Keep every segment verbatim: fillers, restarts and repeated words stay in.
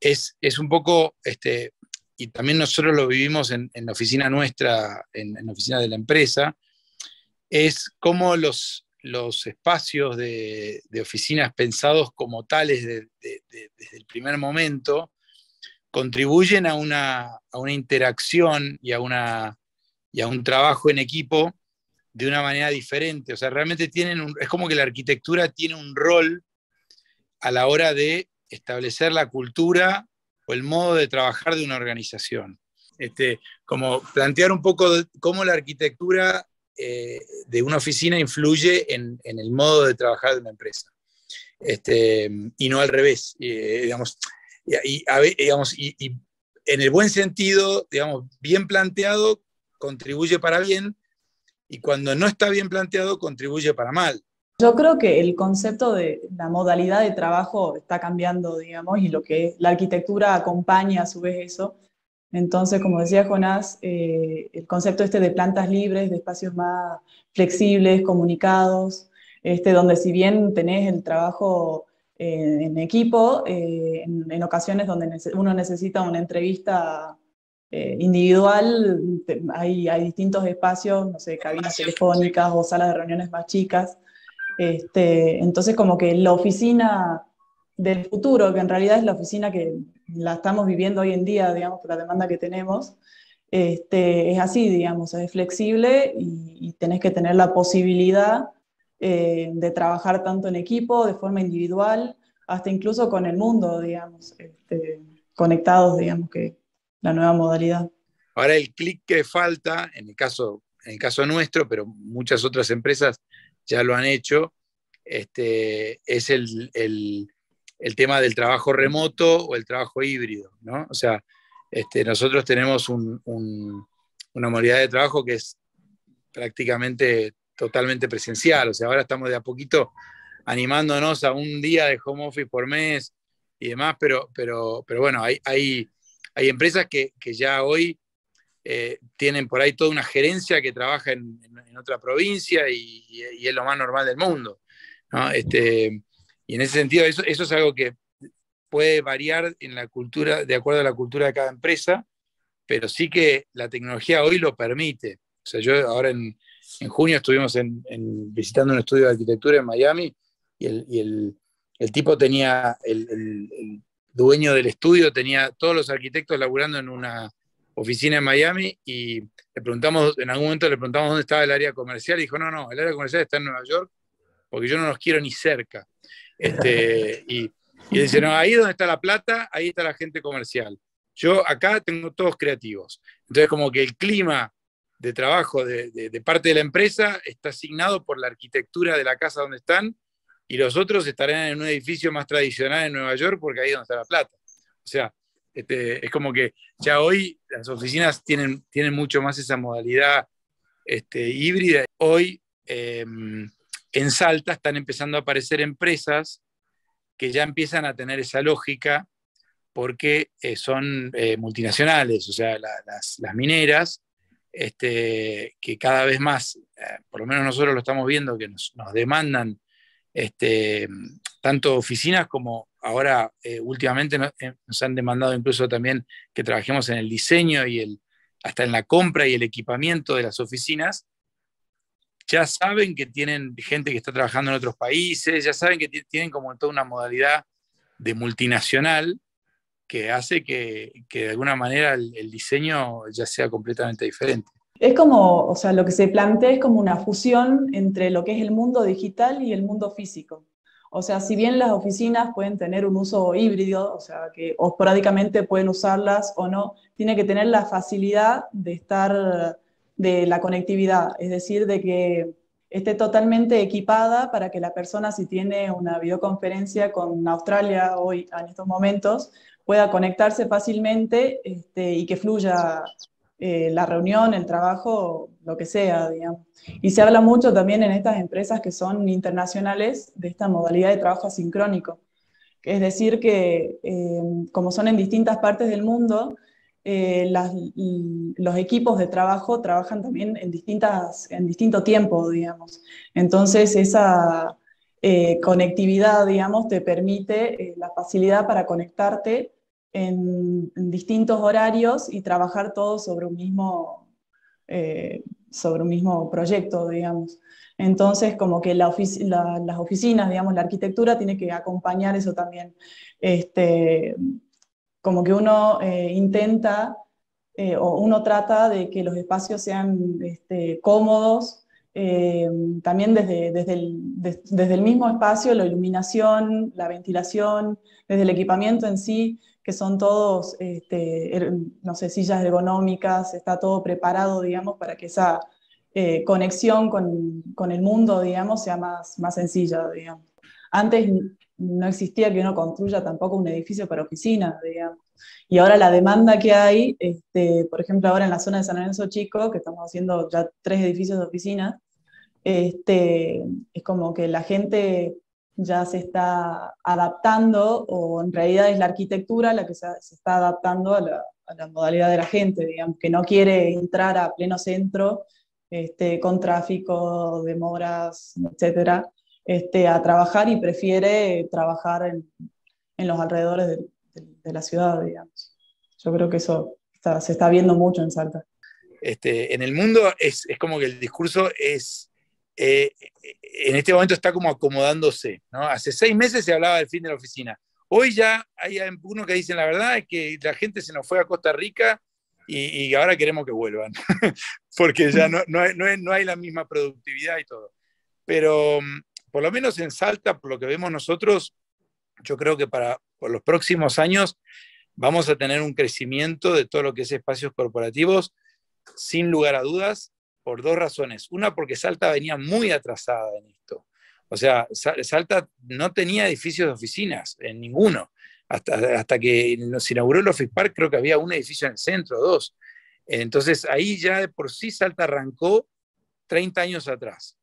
es, es un poco, este, y también nosotros lo vivimos en, en la oficina nuestra, en, en la oficina de la empresa, es cómo los, los espacios de, de oficinas pensados como tales de, de, de, desde el primer momento contribuyen a una, a una interacción y a, una, y a un trabajo en equipo de una manera diferente. O sea, realmente tienen un, es como que la arquitectura tiene un rol a la hora de establecer la cultura o el modo de trabajar de una organización. Este, como plantear un poco de cómo la arquitectura eh, de una oficina influye en, en, el modo de trabajar de una empresa. Este, y no al revés. Eh, digamos, y, y, digamos, y, y en el buen sentido, digamos, bien planteado, contribuye para bien, y cuando no está bien planteado, contribuye para mal. Yo creo que el concepto de la modalidad de trabajo está cambiando, digamos, y lo que la arquitectura acompaña a su vez eso. Entonces, como decía Jonás, eh, el concepto este de plantas libres, de espacios más flexibles, comunicados, este, donde si bien tenés el trabajo eh, en equipo, eh, en, en ocasiones donde nece- uno necesita una entrevista eh, individual, te- hay, hay distintos espacios, no sé, cabinas telefónicas o salas de reuniones más chicas. Este, entonces, como que la oficina del futuro, que en realidad es la oficina que la estamos viviendo hoy en día, digamos, por la demanda que tenemos, este, es así, digamos, es flexible y, y tenés que tener la posibilidad eh, de trabajar tanto en equipo, de forma individual, hasta incluso con el mundo, digamos, este, conectados, digamos, que la nueva modalidad. Ahora el clic que falta, en el caso, en el caso nuestro, pero muchas otras empresas ya lo han hecho, este, es el, el, el tema del trabajo remoto o el trabajo híbrido, ¿no? O sea, este, nosotros tenemos un, un, una modalidad de trabajo que es prácticamente totalmente presencial. O sea, ahora estamos de a poquito animándonos a un día de home office por mes y demás, pero, pero, pero bueno, hay, hay, hay empresas que, que ya hoy eh, tienen por ahí toda una gerencia que trabaja en, en, en otra provincia y, y, y, es lo más normal del mundo, ¿no? Este, y en ese sentido, eso, eso es algo que puede variar en la cultura, de acuerdo a la cultura de cada empresa, pero sí que la tecnología hoy lo permite. O sea, yo ahora en, en junio estuvimos en, en, visitando un estudio de arquitectura en Miami y el, y el, el tipo tenía, el, el, el dueño del estudio tenía todos los arquitectos laburando en una oficina en Miami y le preguntamos, en algún momento le preguntamos dónde estaba el área comercial y dijo, no, no, el área comercial está en Nueva York porque yo no los quiero ni cerca. Este, y, y dice, no, ahí es donde está la plata, ahí está la gente comercial. Yo acá tengo todos creativos. Entonces, como que el clima de trabajo de, de, de parte de la empresa está asignado por la arquitectura de la casa donde están y los otros estarán en un edificio más tradicional en Nueva York porque ahí es donde está la plata. O sea, este, es como que ya hoy las oficinas tienen, tienen mucho más esa modalidad este, híbrida. Hoy eh, en Salta están empezando a aparecer empresas que ya empiezan a tener esa lógica porque eh, son eh, multinacionales, o sea, la, las, las mineras, este, que cada vez más, eh, por lo menos nosotros lo estamos viendo, que nos, nos demandan este, tanto oficinas como ahora eh, últimamente nos, eh, nos han demandado incluso también que trabajemos en el diseño y el, hasta en la compra y el equipamiento de las oficinas. Ya saben que tienen gente que está trabajando en otros países, ya saben que tienen como toda una modalidad de multinacional que hace que, que de alguna manera el, el diseño ya sea completamente diferente. Es como, o sea, lo que se plantea es como una fusión entre lo que es el mundo digital y el mundo físico. O sea, si bien las oficinas pueden tener un uso híbrido, o sea, que o esporádicamente pueden usarlas o no, tiene que tener la facilidad de estar, de la conectividad, es decir, de que esté totalmente equipada para que la persona, si tiene una videoconferencia con Australia hoy, en estos momentos, pueda conectarse fácilmente este, y que fluya eh, la reunión, el trabajo, lo que sea, digamos. Y se habla mucho también en estas empresas que son internacionales de esta modalidad de trabajo asincrónico. Es decir, que eh, como son en distintas partes del mundo, eh, las, los equipos de trabajo trabajan también en, distintas, en distinto tiempo, digamos. Entonces, esa eh, conectividad, digamos, te permite eh, la facilidad para conectarte en, en distintos horarios y trabajar todos sobre un mismo, eh, sobre un mismo proyecto, digamos. Entonces, como que la ofici la, las oficinas, digamos, la arquitectura tiene que acompañar eso también. Este, como que uno eh, intenta eh, o uno trata de que los espacios sean este, cómodos, eh, también desde, desde, el, de, desde el mismo espacio, la iluminación, la ventilación, desde el equipamiento en sí, que son todos, este, er, no sé, sillas ergonómicas, está todo preparado, digamos, para que esa eh, conexión con, con el mundo, digamos, sea más, más sencilla, digamos. Antes no existía que uno construya tampoco un edificio para oficinas, digamos. Y ahora la demanda que hay, este, por ejemplo, ahora en la zona de San Lorenzo Chico, que estamos haciendo ya tres edificios de oficinas, este, es como que la gente ya se está adaptando, o en realidad es la arquitectura la que se, se está adaptando a la, a la modalidad de la gente, digamos, que no quiere entrar a pleno centro, este, con tráfico, demoras, etcétera, este, a trabajar y prefiere trabajar en, en los alrededores de, de, de la ciudad, digamos. Yo creo que eso está, se está viendo mucho en Salta. Este, en el mundo es, es como que el discurso es, eh, en este momento está como acomodándose, ¿no? Hace seis meses se hablaba del fin de la oficina. Hoy ya hay algunos que dicen la verdad es que la gente se nos fue a Costa Rica y, y ahora queremos que vuelvan, porque ya no, no, hay, no, hay, no hay la misma productividad y todo. Pero por lo menos en Salta, por lo que vemos nosotros, yo creo que para por los próximos años vamos a tener un crecimiento de todo lo que es espacios corporativos, sin lugar a dudas, por dos razones. Una, porque Salta venía muy atrasada en esto. O sea, Salta no tenía edificios de oficinas, en ninguno. Hasta, hasta que se inauguró el Office Park, creo que había un edificio en el centro, dos. Entonces, ahí ya de por sí Salta arrancó treinta años atrás.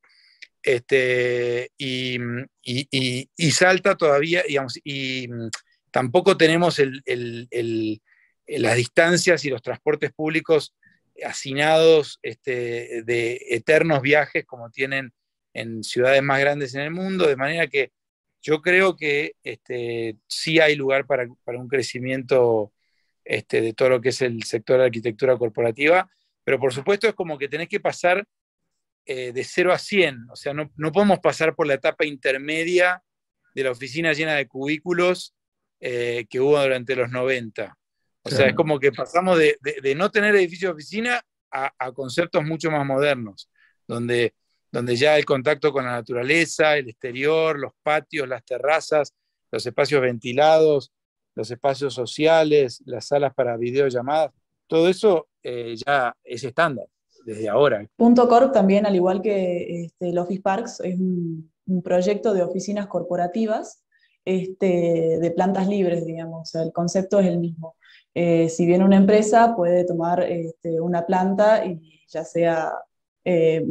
Este, y, y, y, y Salta todavía, digamos, y tampoco tenemos el, el, el, las distancias y los transportes públicos hacinados este, de eternos viajes como tienen en ciudades más grandes en el mundo, de manera que yo creo que este, sí hay lugar para, para un crecimiento este, de todo lo que es el sector de arquitectura corporativa, pero por supuesto es como que tenés que pasar eh, de cero a cien, o sea, no, no podemos pasar por la etapa intermedia de la oficina llena de cubículos eh, que hubo durante los noventa. O sea, es como que pasamos de, de, de no tener edificios de oficina a, a conceptos mucho más modernos, donde, donde ya el contacto con la naturaleza, el exterior, los patios, las terrazas, los espacios ventilados, los espacios sociales, las salas para videollamadas, todo eso eh, ya es estándar desde ahora. Punto Corp también, al igual que este, el Office Parks, es un, un proyecto de oficinas corporativas este, de plantas libres, digamos. O sea, el concepto es el mismo. Eh, si bien una empresa puede tomar este, una planta y ya sea eh,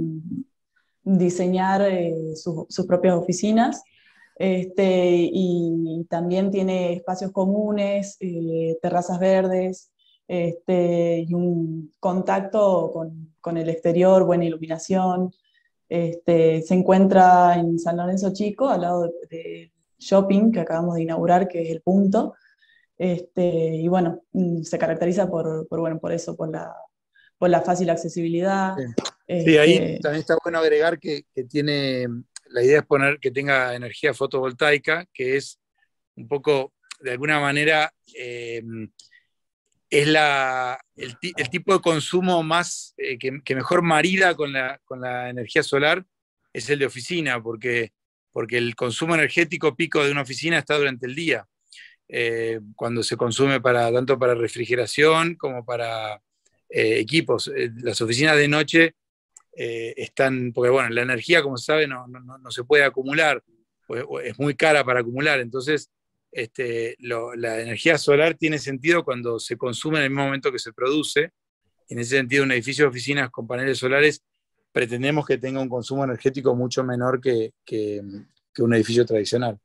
diseñar eh, su, sus propias oficinas, este, y también tiene espacios comunes, eh, terrazas verdes, este, y un contacto con, con el exterior, buena iluminación. Este, se encuentra en San Lorenzo Chico, al lado del de shopping que acabamos de inaugurar, que es El Punto. Este, y bueno, se caracteriza por, por, bueno, por eso, por la, por la fácil accesibilidad. Sí, este, sí, ahí también está bueno agregar que, que tiene, la idea es poner que tenga energía fotovoltaica, que es un poco, de alguna manera, eh, es la, el, el, tipo de consumo más eh, que, que, mejor marida con la, con la energía solar es el de oficina, porque, porque el consumo energético pico de una oficina está durante el día, eh, cuando se consume para, tanto para refrigeración como para eh, equipos. Eh, las oficinas de noche eh, están, porque bueno, la energía, como se sabe, no, no, no se puede acumular, pues, es muy cara para acumular, entonces Este, lo, la energía solar tiene sentido cuando se consume en el mismo momento que se produce. En ese sentido, un edificio de oficinas con paneles solares pretendemos que tenga un consumo energético mucho menor que, que, que un edificio tradicional.